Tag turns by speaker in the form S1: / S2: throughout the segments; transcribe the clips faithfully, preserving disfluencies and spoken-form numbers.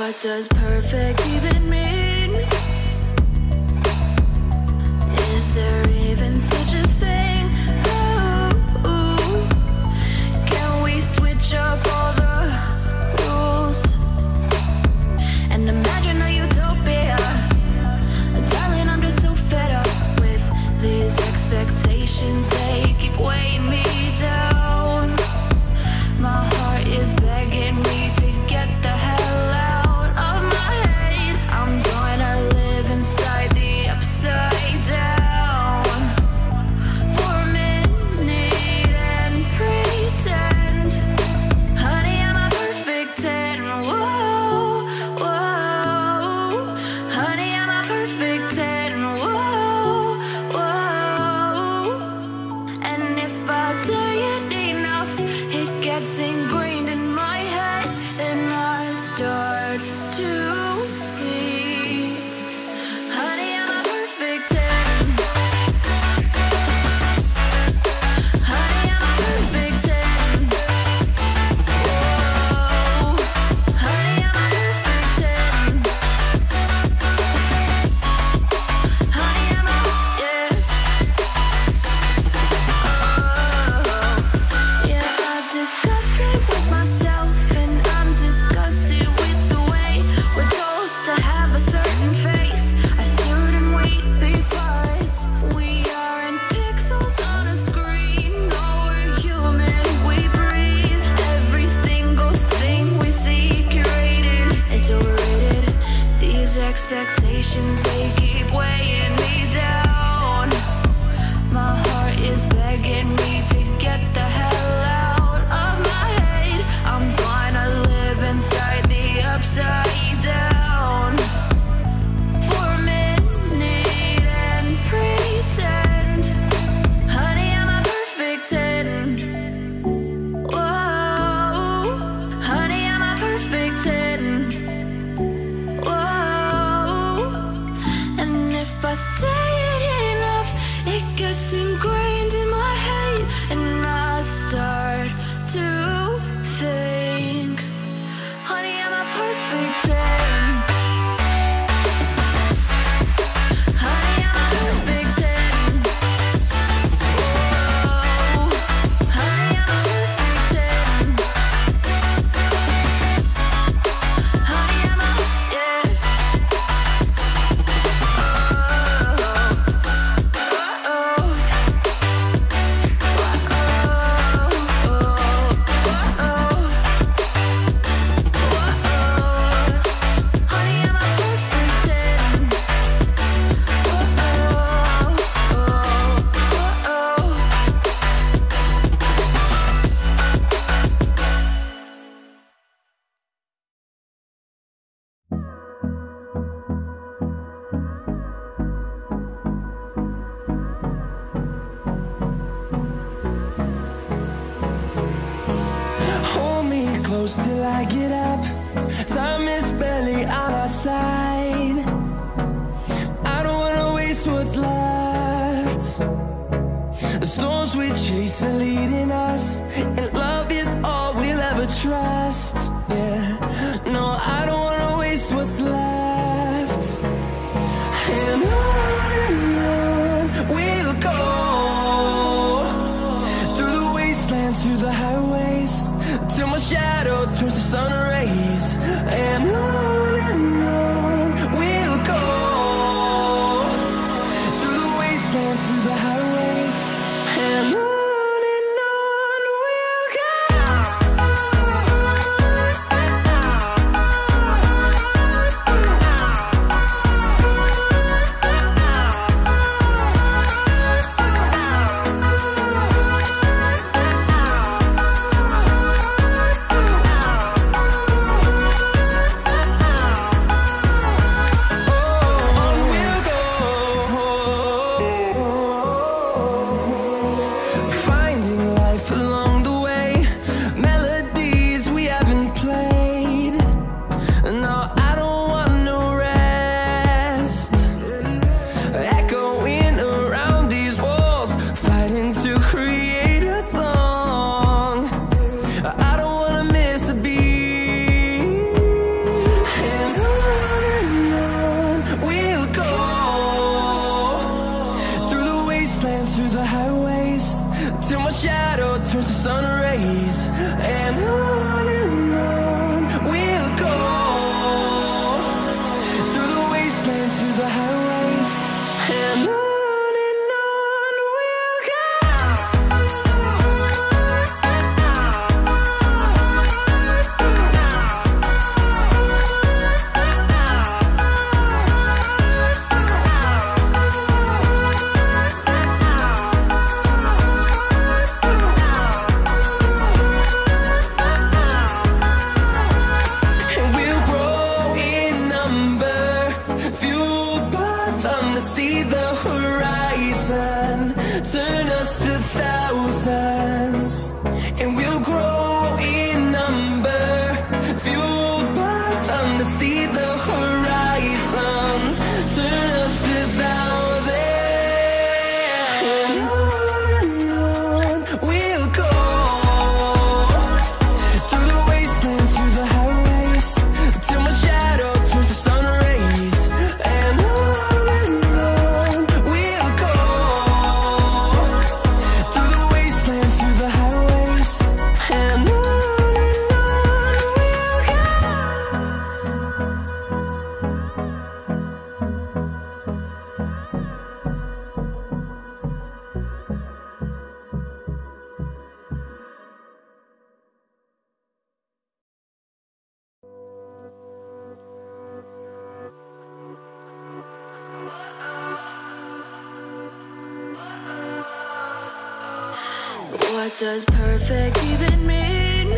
S1: What does perfect even mean? Is there even such a thing? Ooh, can we switch up all the rules and imagine a utopia? Darling, I'm just so fed up with these expectations. They keep weighing me down. My heart is begging me to get the hell out of my head. I'm gonna live inside the upside down for a minute and pretend, honey, I'm a perfect ten. Whoa, whoa, honey, I'm a perfect ten. Whoa, whoa, and if I say it enough, it gets ingrained in my head, and I start to see, honey, I'm a perfect ten. Honey, I'm a perfect ten. Whoa, honey, I'm a perfect ten. Honey, I'm a, yeah. Oh, yeah, I've discussed it with myself, and I'm disgusted with the way we're told to have a certain face, a certain weight, because we aren't pixels on a screen. No, we're human, we breathe. Every single thing we see curated, it's overrated. These expectations, they keep weighing me down. My heart is begging me to get the hell out of my head. I'm gonna live inside the upside down for a minute and pretend, honey, I'm a perfect ten. Whoa, honey, I'm a perfect ten. Whoa, and if I say it enough, it gets ingrained in my head, and I start to think, honey, I'm a perfect ten. Honey, I'm a perfect ten. Whoa, honey, I'm a perfect ten. Honey, I'm a, yeah. Oh, oh,
S2: Hold me close till I get up. Time is barely on our side. I don't wanna waste what's left. The storms we chase are leading us, and love is all we'll ever trust. Yeah, no, I don't wanna waste what's left. And on and on we'll go, through the wastelands, through the highways, till my shadow turns to sun rays. And on and on we'll go, through the wastelands, through the highways, and on and on we'll go.
S1: What does perfect even mean?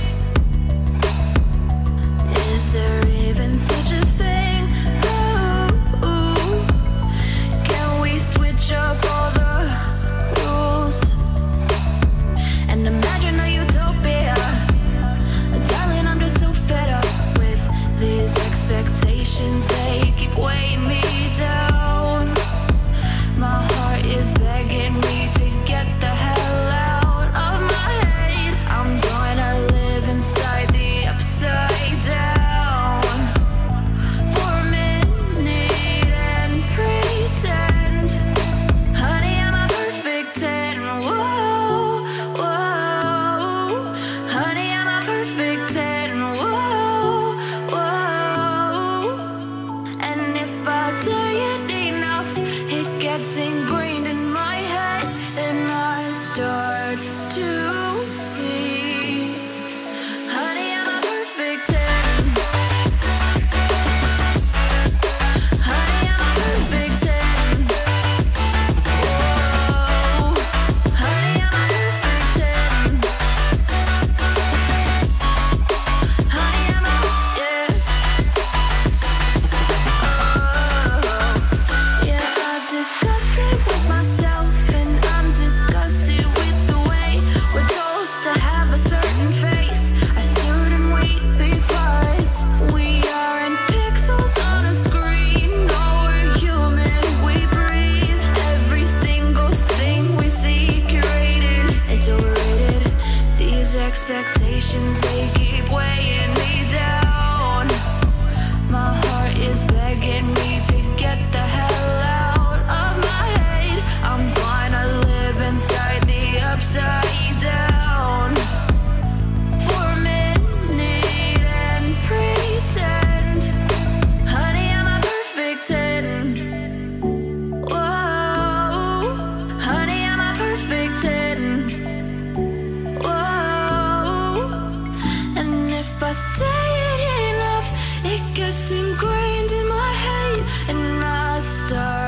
S1: Is there even such a thing? Ooh, can we switch up all the rules and imagine a utopia? Darling, I'm just so fed up with these expectations. They keep weighing me down. My heart is begging me to get the hell out of my head. I'm gonna live inside the upside down for a minute and pretend, honey, I'm a perfect ten. Whoa, whoa, honey, I'm a perfect ten. Whoa, whoa, and if I say it enough, it gets ingrained in my head, and I start to see, honey, I'm a perfect ten. Honey, I'm a perfect ten. Whoa, honey, I'm a perfect ten. Honey, I'm a, yeah. Oh, yeah, I've discussed it with myself, and I'm disgusted with the way we're told to have a certain face. I stood and wait because we aren't pixels on a screen. No, we're human, we breathe. Every single thing we see curated, it's overrated. These expectations, they keep weighing me down. My heart is begging me to get the hell out of my head. I'm gonna live inside the upside down for a minute and pretend, honey, I'm a perfect ten. Whoa, honey, I'm a perfect ten. Whoa, and if I say it enough, it gets ingrained in my head, and I start